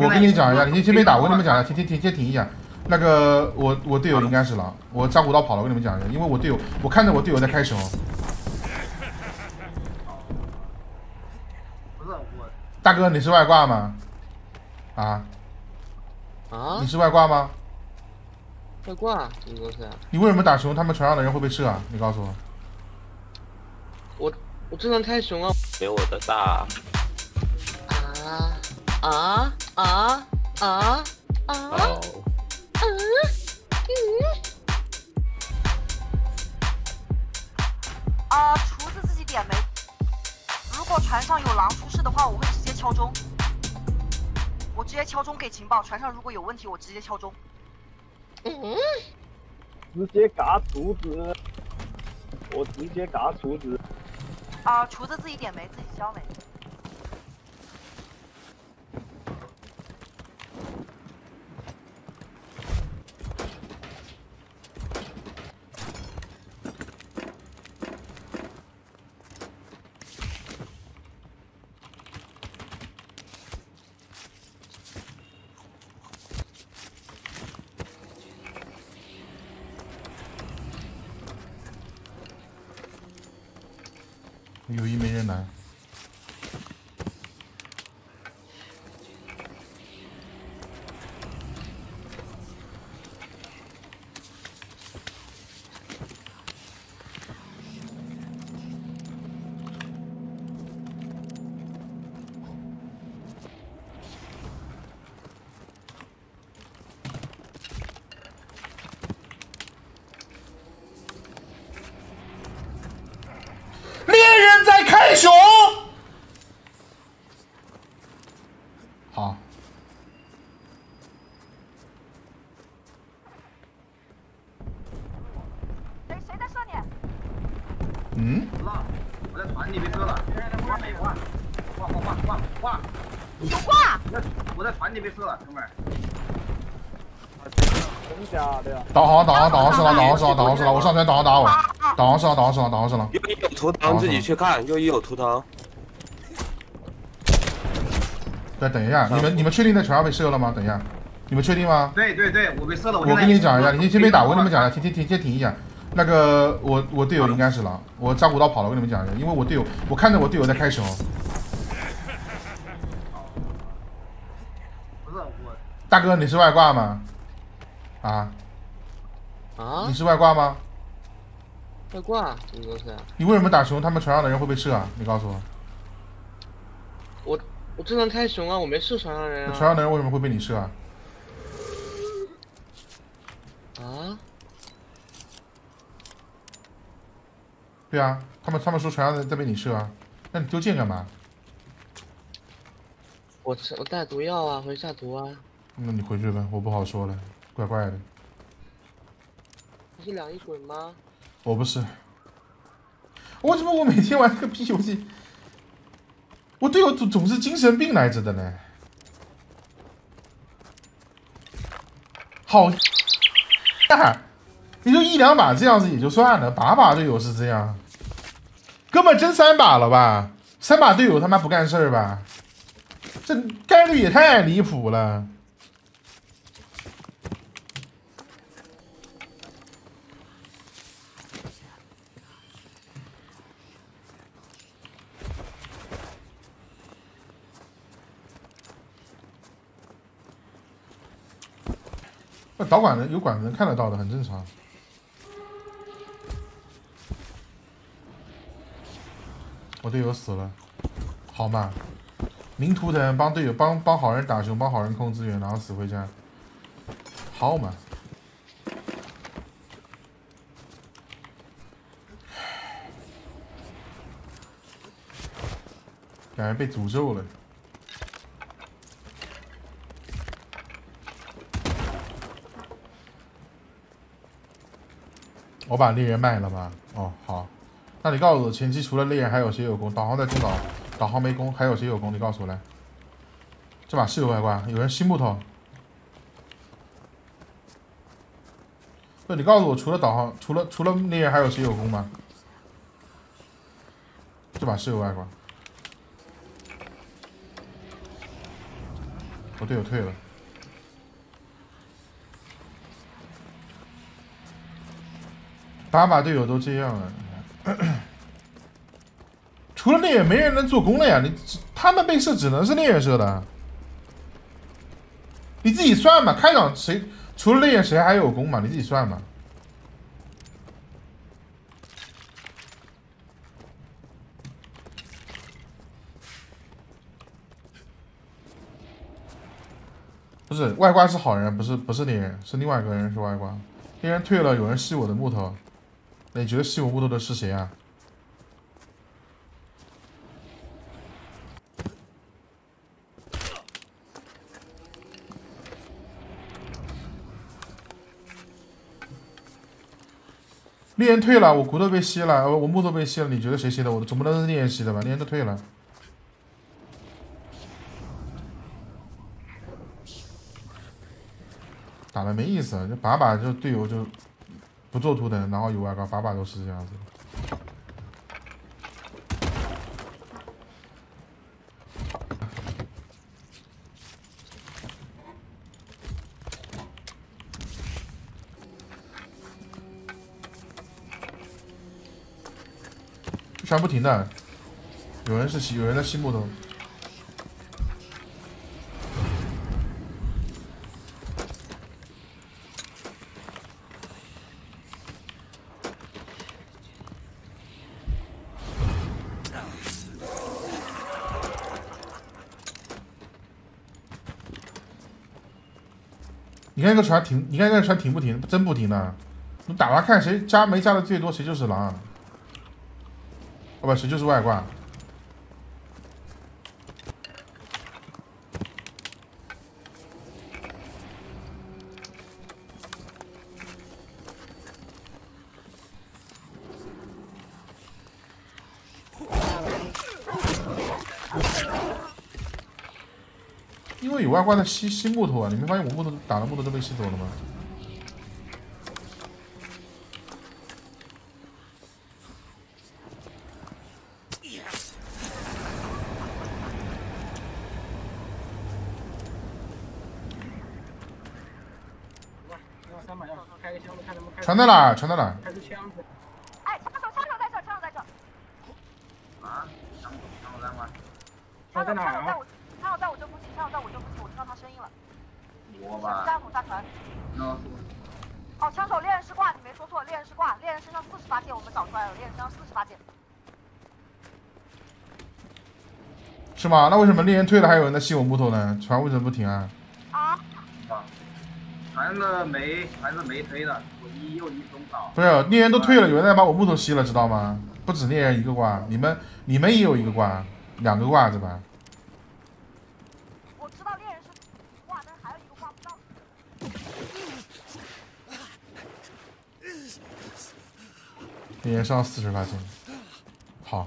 我跟你讲一下，你先别打，我跟你们讲一下，先停一下。那个我队友应该是狼，我江湖刀跑了，我跟你们讲一下，因为我队友，我看着我队友在开手。 不是我， 大哥你是外挂吗？啊？你是外挂吗？ 外挂什么东西啊？ 你为什么打熊？他们船上的人会被射啊？你告诉我。 我正常开熊啊。 没我的大。 哦。 厨子自己点没？如果船上有狼出事的话，我会直接敲钟。我直接敲钟给情报，船上如果有问题，我直接敲钟。 直接嘎厨子，我直接嘎厨子。 厨子自己点没，自己消没。 有一没人来。开熊，好。 谁在射你？ 嗯？ 我在船里被射了。挂。 有挂！ 我在船里被射了，哥们儿。 真假的呀？ 导航是了，我上船导航打我。导航是了。 右一有图腾，自己去看。右一有图腾。 对，等一下，你们确定在船上被射了吗？等一下，你们确定吗？ 对，我被射了。我跟你讲一下，你先别打，我跟你们讲一下，先停一下。那个我队友应该是狼，我江湖刀跑了，我跟你们讲一下，因为我队友，我看着我队友在开手。 不是我。 大哥你是外挂吗？你是外挂吗？ 外挂什么东西啊？ 你为什么打熊？他们船上的人会被射啊？你告诉我。 我正常开熊啊，我没射船上人啊。 船上的人为什么会被你射啊？对啊，他们说船上在被你射啊，那你丢剑干嘛？ 我带毒药啊，回下毒啊。 那你回去吧，我不好说了，怪怪的。 你是两一滚吗？ 我不是。为什么我每天玩这个屁游戏，我队友总是精神病来着的呢？好呀，你就一两把这样子也就算了，把把队友是这样，哥们真3把了吧？3把队友他妈不干事儿吧？这概率也太离谱了。那导管的有管子能看得到的，很正常。我队友死了，好嘛，明图腾帮队友帮好人打熊，帮好人控资源，然后死回家，好嘛。感觉被诅咒了。我把猎人卖了吧？哦，好。那你告诉我，前期除了猎人还有谁有攻？导航在中岛，导航没攻，还有谁有攻？你告诉我来。这把是有外挂，有人吸木头。不，你告诉我，除了导航，除了猎人还有谁有攻吗？这把是有外挂。 我队友退了。打把队友都这样了，除了猎人没人能做攻了呀！他们被射只能是猎人射的，你自己算嘛。开场谁除了猎人谁还有攻嘛？你自己算嘛。不是外挂是好人，不是猎人，是另外一个人是外挂。猎人退了，有人吸我的木头。那你觉得吸我木头的是谁啊？猎人退了，我骨头被吸了，我木头被吸了，你觉得谁吸的？我总不能是猎人吸的吧？猎人都退了。打的没意思，这把把就队友就不做图腾，然后有外挂，把把都是这样子。传不停的，有人在吸木头。你看这个船停，你看这个船停不停？真不停的。你打完看谁加没加的最多，谁就是狼。哦不，谁就是外挂。因为有外挂在吸木头啊，你没发现我木头打的木头都被吸走了吗？传到哪？传到哪？ 哎，枪手在这，枪手在这。 啊，枪手在吗？ 枪手在我这附近，枪手在我这附近，我听到他声音了。 我吧。 山姆下船。 那哦，枪手猎人是挂，你没说错，猎人是挂，猎人身上48件，我们找出来了，猎人身上48件。 是吗？那为什么猎人退了还有人在吸我木头呢？船为什么不停啊？ 啊？ 船的没推的，我又一松倒。 不是，猎人都退了，有人在把我木头吸了，知道吗？不止猎人一个挂，你们也有一个挂，2个挂子吧？ 我知道猎人是挂，但是还有一个挂不到。 猎人上48件，好。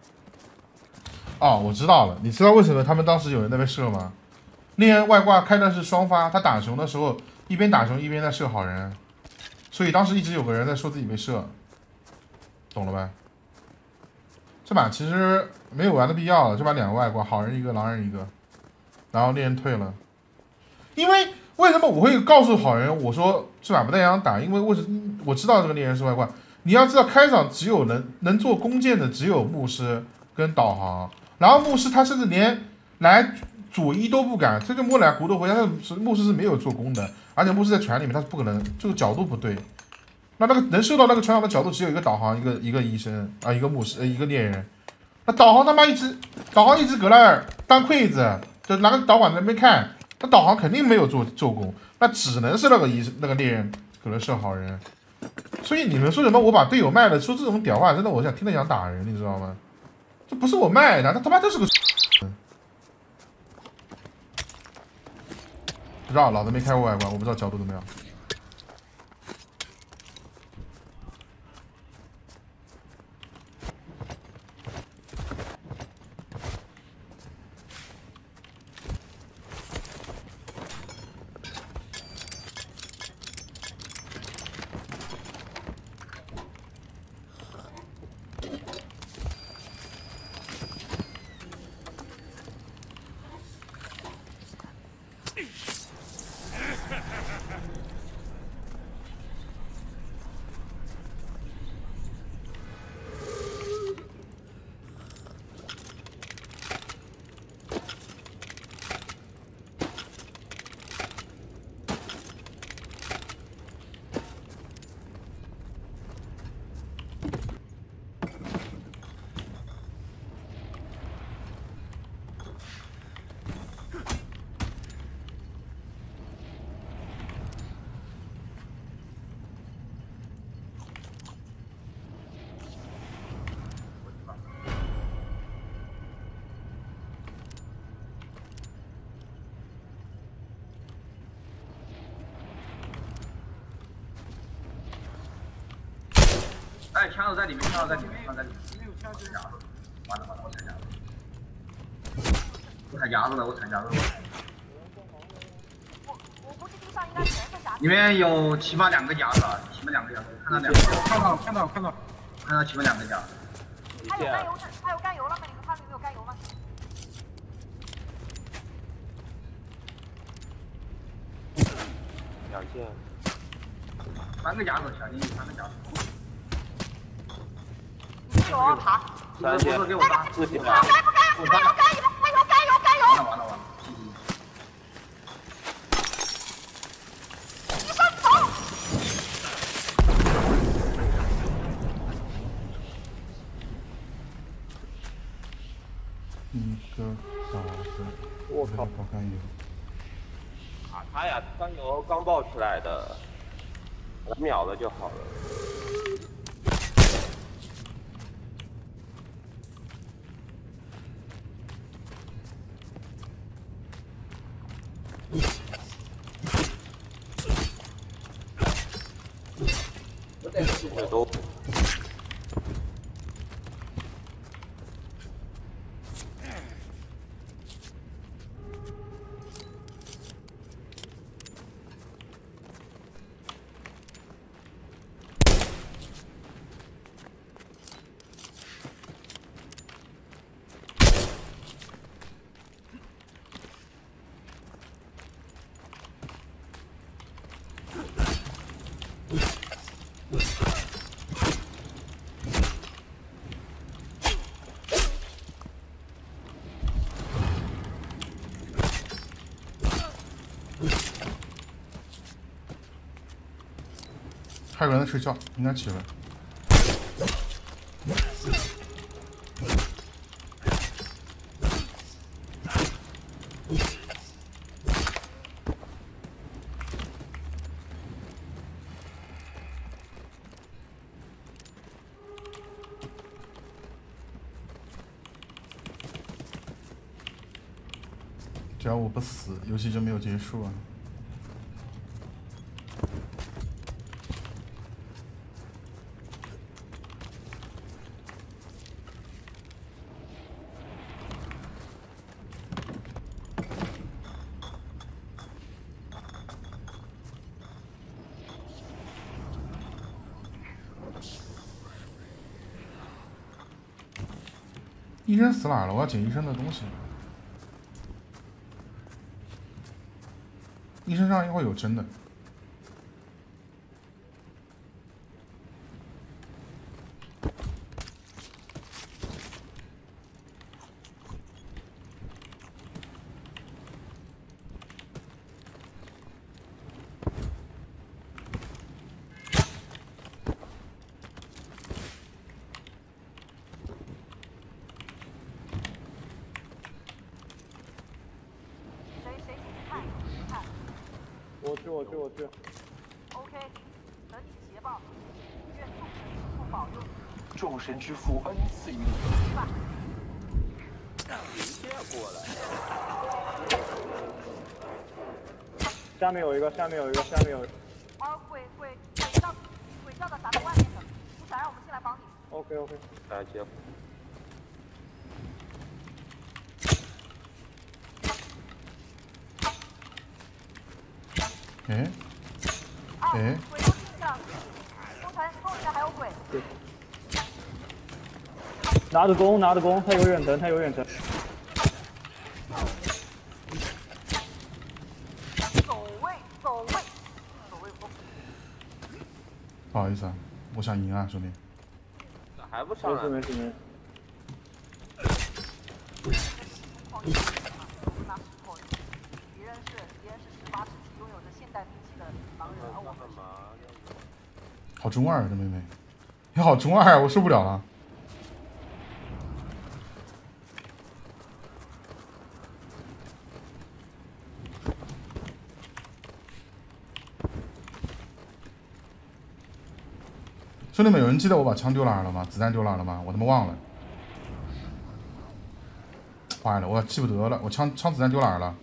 哦，我知道了，你知道为什么他们当时有人在被射吗？猎人外挂开的是双发，他打熊的时候一边打熊一边在射好人，所以当时一直有个人在说自己被射，懂了吧？这把其实没有玩的必要了，这把2个外挂，好人一个，狼人一个，然后猎人退了。因为为什么我会告诉好人我说这把不太想打？因为我知道这个猎人是外挂，你要知道开场只有能做弓箭的只有牧师跟导航，然后牧师他甚至连来左一都不敢，这个摸来骨头回家，牧师是没有做工的，而且牧师在船里面他是不可能，这个角度不对。那个能射到那个船上的角度只有一个导航，一个医生啊，一个牧师，一个猎人。那导航他妈一直搁那儿当柜子，就拿个导管在那边看，那导航肯定没有做工，那只能是那个猎人搁那射好人。所以你们说什么我把队友卖了，说这种屌话，真的我听了想打人，你知道吗？这不是我卖的，他妈就是个。不知道，老子没开过外挂，我不知道角度怎么样。 哎，枪手在里面，枪手在里面，枪手在里面。完了，我踩夹子，我踩夹子了。 我估计地上应该全是夹子。 里面有起码2个夹子，起码2个夹子，看到2个，看到起码2个夹子。 还有甘油呢，还有甘油了吗？你们看里面有甘油吗？ 2件。 3个夹子，小心3个夹子。 你有啊，爬。 3件。 给我杀 4件。 该有。 完了。 一上走。 一个小时， 我靠， 爆甘油。 啊，他呀，刚油刚爆出来的，把它秒了就好了。我都。 还有人在睡觉，应该起来。只要我不死，游戏就没有结束啊。 医生死哪儿了？我要捡医生的东西。医生上一会有针的。 我去。 OK， 等你捷报，愿众神之父保佑。 众神之父恩赐于你。 迎接过来。 下面有一个。 啊，鬼叫的咱们外面的，你想让我们进来帮你 OK。 来接。 哎， 鬼都进去了，工程还有鬼。 拿着弓，他有远程。 走位。 不好意思啊，我想赢啊，兄弟。 咋还不上来？ 没事。 敌人是18世纪拥有着现代兵器的狼人，而我们是。 好中二啊，这妹妹，你好中二啊，我受不了了。兄弟们，有人记得我把枪丢哪儿了吗？子弹丢哪儿了吗？我他妈忘了。坏了，我记不得了，我枪子弹丢哪儿了？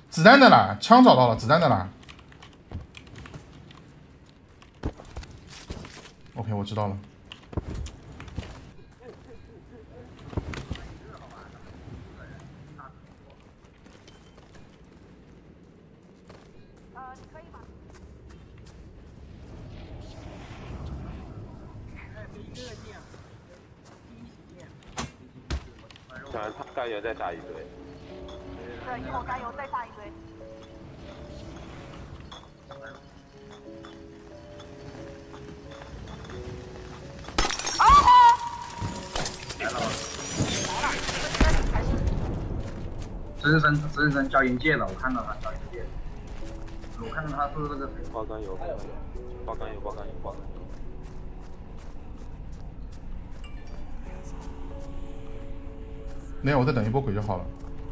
子弹的啦，枪找到了，子弹的啦。OK， 我知道了。 你可以吗？ 想他甘油再杀一堆。 对，一口加油再杀一堆。 真神交银戒了，我看到他交银戒，我看到他是那个谁， 爆甘油，爆甘油。 没有，我再等一波鬼就好了。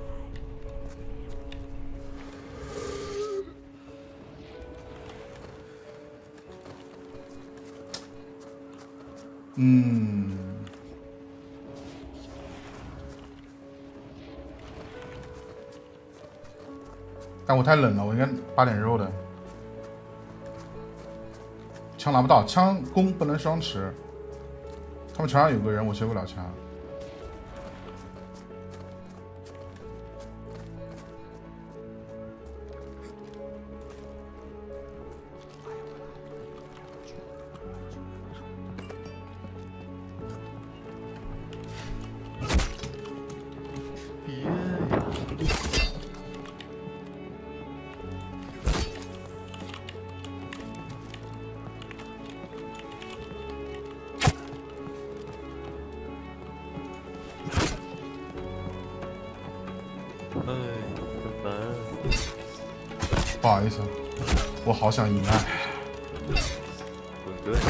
但我太冷了，我应该扒点肉的。枪拿不到，枪弓不能双持。他们船上有个人，我接不了枪。不好意思，我好想赢啊！ 滚哥，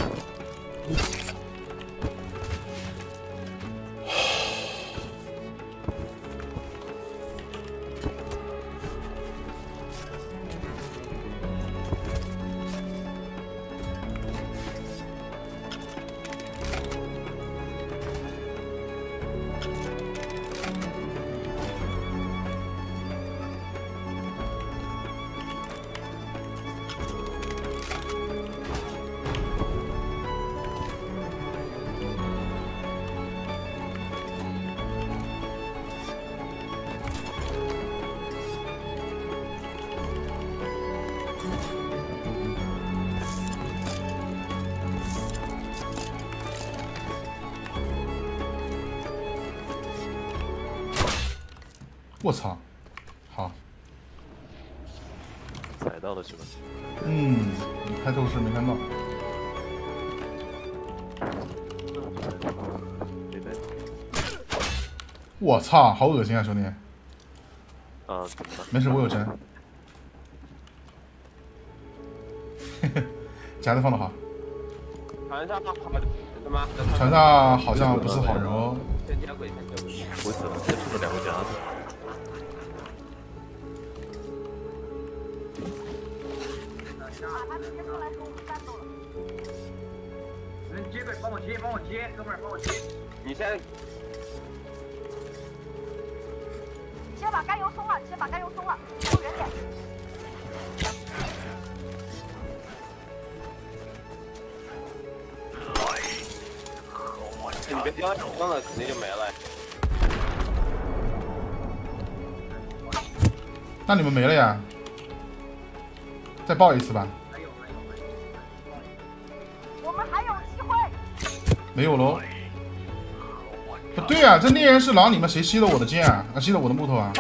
我操，好， 踩到了是吧？ 开透视没看到。 没被。 我操，好恶心啊，兄弟！ 啊，怎么了？ 没事，我有针。夹子放的好。 船上好什么？ 船上好像不是好人哦。 先接轨。 我死了，先出了2个夹子。 他直接过来和我们战斗了。 人接轨，帮我接，哥们儿帮我接。 你先， 你先把甘油松了，走远点。 你别丢扔了，肯定就没了。 那你们没了呀？再报一次吧。 我们还有机会。 没有喽。不对啊，这猎人是狼，你们谁吸了我的剑啊？吸了我的木头啊？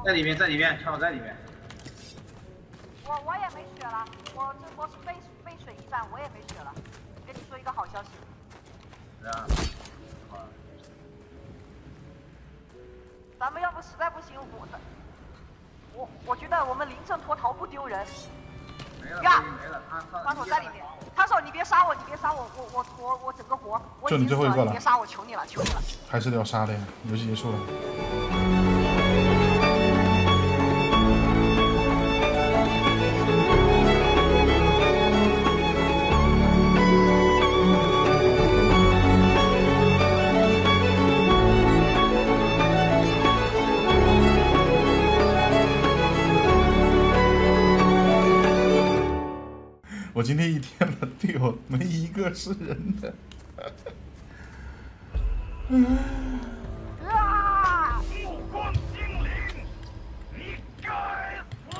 在里面，跳在里面。 我也没血了，我这波是背水一战，我也没血了。跟你说一个好消息。 啊。 咱们要不实在不行，我觉得我们临阵脱逃不丢人。 没了， 他手在里面，他手你别杀我，我整个活，我就你最后一个了， 你别杀我，求你了。 还是要杀的呀，游戏结束了。我今天一天了，队友没一个是人的。 目光精灵，你该死！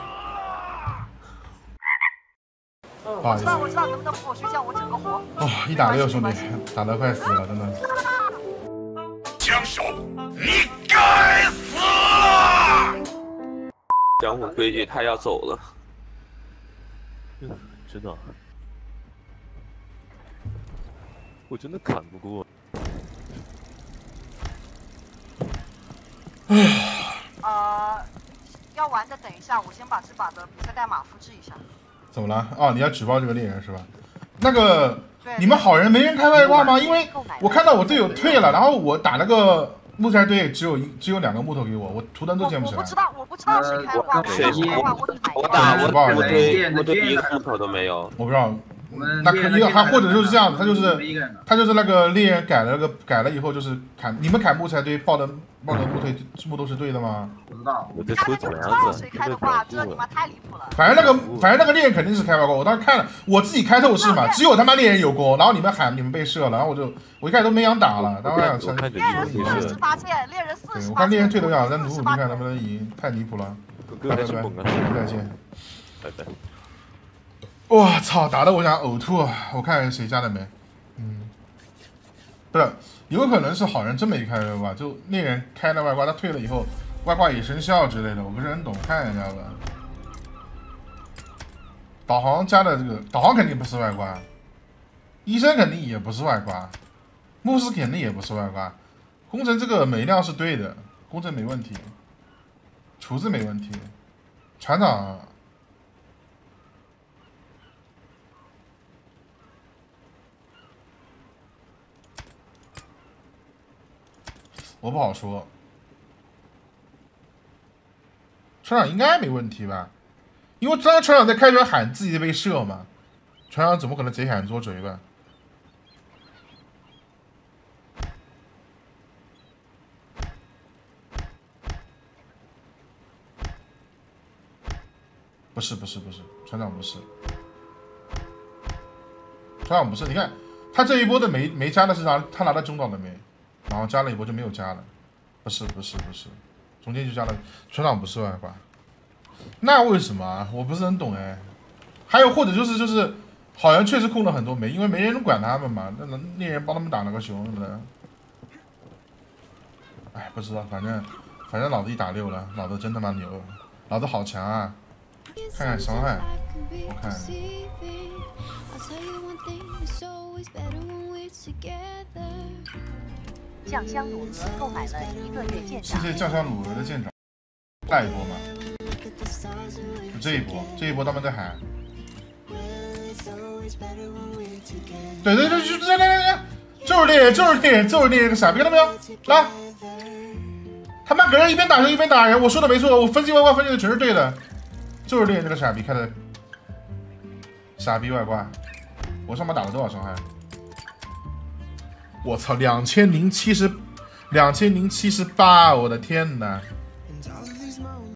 不好意思， 我知道，能不能扶我睡觉？我整个活。 哦，一打6兄弟，打得快死了，真的。 枪手，你该死！ 江湖规矩，他要走了。 真的，我真的砍不过。 要玩的等一下，我先把这把的比赛代码复制一下。 怎么了？哦，你要举报这个猎人是吧？那个，你们好人没人开外挂吗？因为我看到我队友退了，然后我打了个木材堆，只有2个木头给我图灯都建不起来。 我不知道谁开挂， 我打我堆一个木头都没有。 我不知道。那可以，还或者就是这样子，他就是那个猎人改了以后就是你们砍木材堆抱的木头是对的吗？ 不知道， 我在说怎么样子？ 谁开的挂？这你妈太离谱了。 反正那个猎人肯定是开外挂，我当时看了，我自己开透视嘛，只有他妈猎人有功，然后你们喊你们被射了，然后我一开始都没想打了，当时想猎人48件，猎人48件。 我看猎人退都要，但努努看能不能赢，太离谱了。 哥还是猛啊！ 再见， 拜拜。 我操，打得我想呕吐！我看谁加的没？不是，有可能是好人真没开外挂，就那人开了外挂，他退了以后，外挂也生效之类的，我不是很懂，看一下吧。导航加的这个，导航肯定不是外挂，医生肯定也不是外挂，牧师肯定也不是外挂，工程这个每量是对的，工程没问题，厨子没问题，船长。我不好说，船长应该没问题吧？因为刚刚船长在开船喊自己被射嘛，船长怎么可能贼喊捉贼吧？不是，船长不是，船长不是。你看他这一波的没加的是他拿到中岛的没？然后加了一波就没有加了，不是，中间就加了，船长不是外挂，那为什么啊？我不是很懂哎。还有或者就是好像确实控了很多枚，因为没人管他们嘛，那猎人帮他们打了个熊什么的。哎，不知道，反正老子一打6了，老子真他妈牛，老子好强啊！看看伤害，我看。 酱香卤鹅购买了1个月舰长。 谢谢酱香卤鹅的舰长。下一波嘛，就这一波他们在喊。对，就是猎人个傻逼，看到没有？来，他妈搁这一边打人一边打人，我说的没错，我分析外挂分析的全是对的，就是猎人这个傻逼开的傻逼外挂，我上面打了多少伤害？我操，2078，我的天哪！